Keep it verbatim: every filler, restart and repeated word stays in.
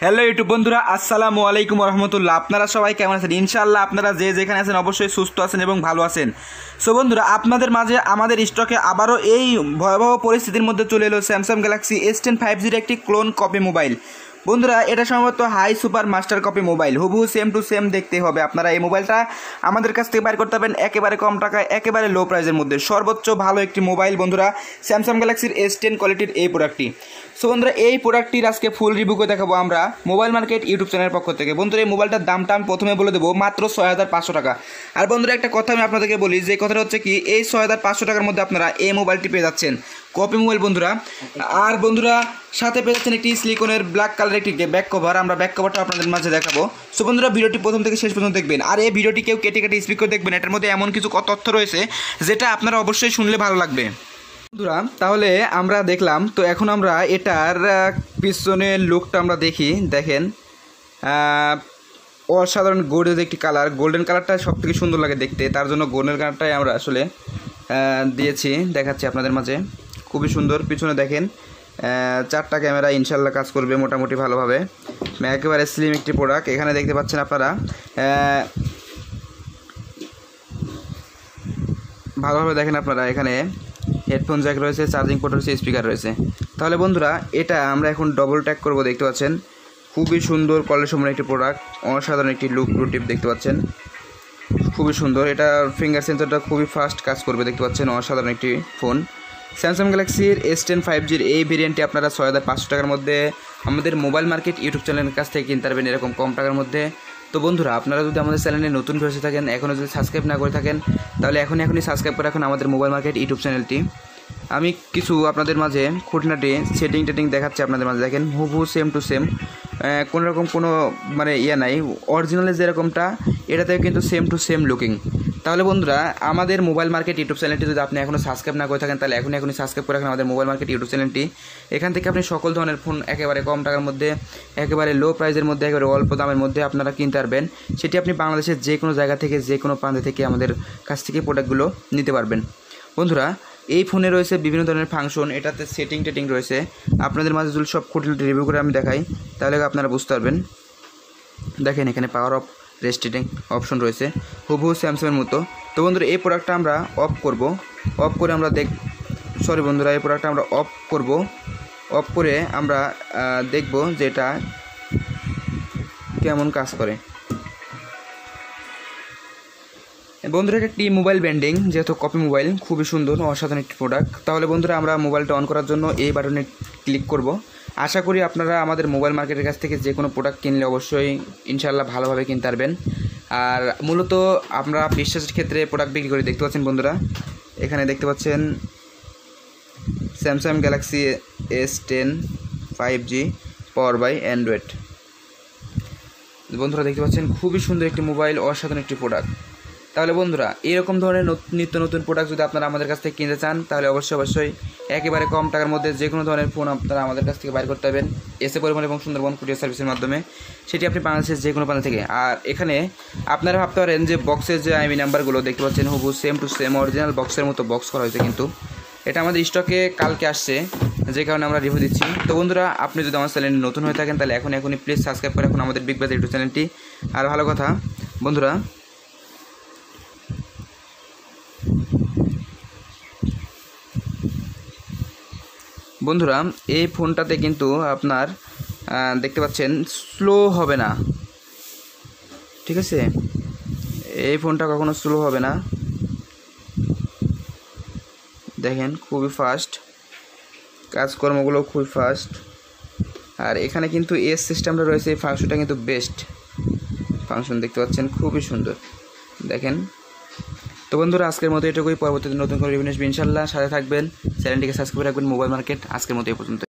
Hello YouTube বন্ধুরা, আসসালামু আলাইকুম রহমতুল্লাহ। আপনারা সবাই কেমন আছেন? ইনশাআল্লাহ আপনারা যে যেখানে আছেন অবশ্যই সুস্থ আছেন এবং ভালো আছেন। সো বন্ধুরা, আপনাদের মাঝে আমাদের স্টকে আবারও এই ভয়াবহ পরিস্থিতির মধ্যে চলে এলো Samsung Galaxy S ten five জির একটি ক্লোন কপি মোবাইল। বন্ধুরা, এটা সম্ভবত high super master copy mobile, হুবহু সেম টু সেম দেখতে হবে। আপনারা এই মোবাইলটা আমাদের কাছ থেকে বাইর করতে পারবেন একেবারে কম টাকায়, একেবারে লো প্রাইসের মধ্যে। সর্বোচ্চ ভালো একটি মোবাইল বন্ধুরা, স্যামসাং গ্যালাক্সির এস টেন কোয়ালিটির এই প্রোডাক্টটি। সো বন্ধুরা, এই প্রোডাক্টটির আজকে ফুল রিভিউ করে দেখাবো আমরা মোবাইল মার্কেট ইউটিউব চ্যানেলের পক্ষ থেকে। বন্ধুরা, এই মোবাইলটার দামটা আমি প্রথমে বলে দেবো মাত্র ছয় হাজার পাঁচশো টাকা। আর বন্ধুরা, একটা কথা আমি আপনাদেরকে বলি, যে কথাটা হচ্ছে কি, এই ছয় হাজার পাঁচশো টাকার মধ্যে আপনারা এই মোবাইলটি পেয়ে যাচ্ছেন কপি মোবাইল বন্ধুরা। আর বন্ধুরা, সাথে পেয়ে যাচ্ছেন একটি সিলিকনের ব্ল্যাক কালারের একটি ব্যাক কভার। আমরা ব্যাক কভারটা আপনাদের মাঝে দেখাবো। সো বন্ধুরা, ভিডিওটি প্রথম থেকে শেষ পর্যন্ত দেখবেন। আর এই ভিডিওটি কেউ কেটে কেটে স্পিক করে দেখবেন, এটার মধ্যে এমন কিছু তথ্য রয়েছে যেটা আপনারা অবশ্যই শুনলে ভালো লাগবে বন্ধুরা। তাহলে আমরা দেখলাম, তো এখন আমরা এটার পিছনের লুকটা আমরা দেখি। দেখেন, অসাধারণ গোল্ডের একটি কালার, গোল্ডেন কালারটা সব থেকে সুন্দর লাগে দেখতে, তার জন্য গোল্ডেন কালারটাই আমরা আসলে দিয়েছি, দেখাচ্ছি আপনাদের মাঝে। খুবই সুন্দর। পিছনে দেখেন চারটা ক্যামেরা ইনশাল্লাহ কাজ করবে মোটামুটি ভালোভাবে। একেবারে স্লিম একটি প্রোডাক্ট। এখানে দেখতে পাচ্ছেন আপনারা ভালোভাবে দেখেন আপনারা, এখানে হেডফোন জ্যাক রয়েছে, চার্জিং পোর্ট রয়েছে, স্পিকার রয়েছে। তাহলে বন্ধুরা, এটা আমরা এখন ডবল ট্যাগ করব। দেখতে পাচ্ছেন খুবই সুন্দর কোয়ালিটি সম্পন্ন একটি প্রোডাক্ট, অসাধারণ একটি লুক ব্লু টিপ দেখতে পাচ্ছেন, খুবই সুন্দর। এটা ফিঙ্গার সেন্সরটা খুবই ফাস্ট কাজ করবে দেখতে পাচ্ছেন, অসাধারণ একটি ফোন। স্যামসাং গ্যালাক্সির এস টেন ফাইভ জির এই ভেরিয়েন্টটি আপনারা ছয় হাজার পাঁচশো টাকার মধ্যে আমাদের মোবাইল মার্কেট ইউটিউব চ্যানেলের কাছ থেকে কিনতে পারবেন এরকম কম টাকার মধ্যে। তো বন্ধুরা, আপনারা যদি আমাদের চ্যানেলে নতুন হয়ে থাকেন, এখনও যদি সাবস্ক্রাইব না করে থাকেন, তাহলে এখনই এখনই সাবস্ক্রাইব করে রাখুন আমাদের মোবাইল মার্কেট ইউটিউব চ্যানেলটি। আমি কিছু আপনাদের মাঝে খুঁটিনাটি সেটিং টেটিং দেখাচ্ছি আপনাদের মাঝে। দেখেন হুবহু সেম টু সেম, কোনো রকম কোনো মানে ইয়ে নাই, অরিজিনালে যেরকমটা এটাতেও কিন্তু সেম টু সেম লুকিং। তাহলে বন্ধুরা, আমাদের মোবাইল মার্কেট ইউটিউব চ্যানেলটি যদি আপনি এখনও সাবস্ক্রাইব না করে থাকেন, তাহলে এখনই এখনই সাবস্ক্রাইব করে রাখেন আমাদের মোবাইল মার্কেট ইউটিউব চ্যানেলটি। এখান থেকে আপনি সকল ধরনের ফোন একেবারে কম টাকার মধ্যে, একেবারে লো প্রাইসের মধ্যে, একেবারে অল্প দামের মধ্যে আপনারা কিনতে পারবেন। সেটি আপনি বাংলাদেশের যে কোনো জায়গা থেকে, যে কোনো প্রান্ত থেকে আমাদের কাছ থেকে প্রোডাক্টগুলো নিতে পারবেন। বন্ধুরা, এই ফোনে রয়েছে বিভিন্ন ধরনের ফাংশন, এটাতে সেটিং টেটিং রয়েছে। আপনাদের মাঝে যদি সব খুঁটিনাটি রিভিউ করে আমি দেখাই, তাহলে আপনারা বুঝতে পারবেন। দেখেন, এখানে পাওয়ার অফ রেস্টিটিং অপশন রয়েছে হুবহু স্যামসাংয়ের মতো। তো বন্ধুরা, এই প্রোডাক্টটা আমরা অফ করব। অফ করে আমরা দেখ সরি বন্ধুরা এই প্রোডাক্টটা আমরা অফ করব। অফ করে আমরা দেখব যে এটা কেমন কাজ করে। বন্ধুরা, একটি মোবাইল ব্র্যান্ডিং, যেহেতু কপি মোবাইল, খুবই সুন্দর অসাধারণ একটি প্রোডাক্ট। তাহলে বন্ধুরা, আমরা মোবাইলটা অন করার জন্য এই বাটনে ক্লিক করব। আশা করি আপনারা আমাদের মোবাইল মার্কেটের কাছ থেকে যে কোনো প্রোডাক্ট কিনলে অবশ্যই ইনশাআল্লাহ ভালোভাবে কিনতে পারবেন। আর মূলত আমরা বিশ্বাসের ক্ষেত্রে প্রোডাক্ট বিক্রি করি। দেখতে পাচ্ছেন বন্ধুরা, এখানে দেখতে পাচ্ছেন Samsung Galaxy S ten five G power by Android. বন্ধুরা, দেখতে পাচ্ছেন খুবই সুন্দর একটি মোবাইল, অসাধারণ একটি প্রোডাক্ট। তাহলে বন্ধুরা, এরকম ধরনের নিত্য নতুন প্রোডাক্ট যদি আপনারা আমাদের কাছ থেকে কিনতে চান, তাহলে অবশ্যই অবশ্যই একেবারে কম টাকার মধ্যে যে কোনো ধরনের ফোন আপনারা আমাদের কাছ থেকে বাইর করতে পারবেন এসে পরিমাণ এবং সুন্দরবন কুরিয়ার সার্ভিসের মাধ্যমে। সেটি আপনি বাংলাদেশের যে কোনো প্রান্ত থেকে। আর এখানে আপনারা ভাবতে পারেন যে বক্সের যে আইমি নাম্বারগুলো দেখতে পাচ্ছেন হুবহু সেম টু সেম অরিজিনাল বক্সের মতো বক্স করা হয়েছে, কিন্তু এটা আমাদের স্টকে কালকে আসছে, যে কারণে আমরা রিভিউ দিচ্ছি। তো বন্ধুরা, আপনি যদি আমার চ্যানেলে নতুন হয়ে থাকেন, তাহলে এখন এখনই প্লিজ সাবস্ক্রাইব করে রাখুন আমাদের বিগ বাজার ইউটিউব চ্যানেলটি। আর ভালো কথা বন্ধুরা, বন্ধুরা এই ফোনটাতে কিন্তু আপনার দেখতে পাচ্ছেন স্লো হবে না, ঠিক আছে? এই ফোনটা কখনো স্লো হবে না। দেখেন খুবই ফাস্ট, কাজকর্মগুলো খুবই ফাস্ট। আর এখানে কিন্তু এস সিস্টেমটা রয়েছে, এই ফাংশনটা কিন্তু বেস্ট ফাংশন দেখতে পাচ্ছেন, খুবই সুন্দর দেখেন। তো বন্ধুরা, আজকের মতো এটুকুই। পরবর্তীতে নতুন করে রিভিউ আসবে ইনশাল্লাহ। সাথে থাকবেন, চ্যানেলটিকে সাবস্ক্রাইব রাখবেন মোবাইল মার্কেট। আজকের মতো এই পর্যন্ত।